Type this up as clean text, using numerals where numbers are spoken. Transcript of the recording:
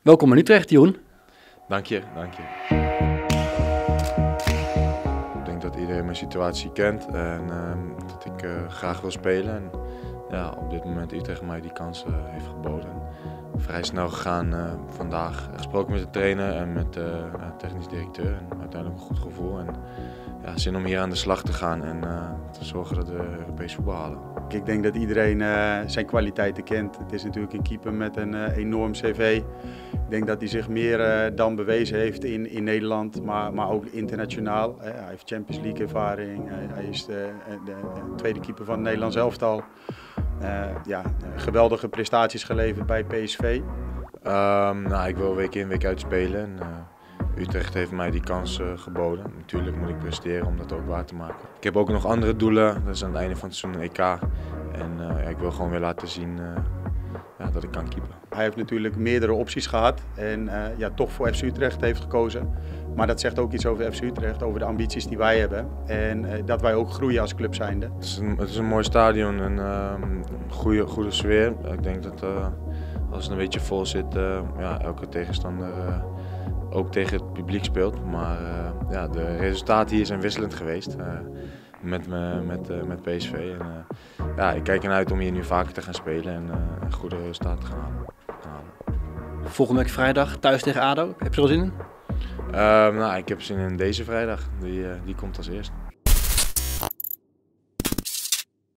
Welkom in Utrecht, Jeroen. Dank je, dank je. Ik denk dat iedereen mijn situatie kent en dat ik graag wil spelen. En, ja, op dit moment Utrecht mij die kans heeft geboden. Vrij snel gegaan vandaag. Gesproken met de trainer en met de technisch directeur. En uiteindelijk een goed gevoel. En, ja, zin om hier aan de slag te gaan en te zorgen dat we Europees voetbal halen. Ik denk dat iedereen zijn kwaliteiten kent. Het is natuurlijk een keeper met een enorm cv. Ik denk dat hij zich meer dan bewezen heeft in Nederland, maar ook internationaal. Hij heeft Champions League ervaring. Hij is de tweede keeper van het Nederlands elftal. Geweldige prestaties geleverd bij PSV. Ik wil week in, week uit spelen. En, Utrecht heeft mij die kans geboden. Natuurlijk moet ik presteren om dat ook waar te maken. Ik heb ook nog andere doelen. Dat is aan het einde van het seizoen een EK. En ik wil gewoon weer laten zien dat ik kan keepen. Hij heeft natuurlijk meerdere opties gehad en toch voor FC Utrecht heeft gekozen. Maar dat zegt ook iets over FC Utrecht, over de ambities die wij hebben. En dat wij ook groeien als club zijnde. Het is een mooi stadion en een goede sfeer. Ik denk dat als het een beetje vol zit, elke tegenstander ook tegen het publiek speelt. Maar de resultaten hier zijn wisselend geweest met PSV. En, ik kijk ernaar uit om hier nu vaker te gaan spelen en een goede resultaat te gaan halen. Volgende week vrijdag thuis tegen ADO. Heb je er al zin in? Ik heb zin in deze vrijdag. Die komt als eerst.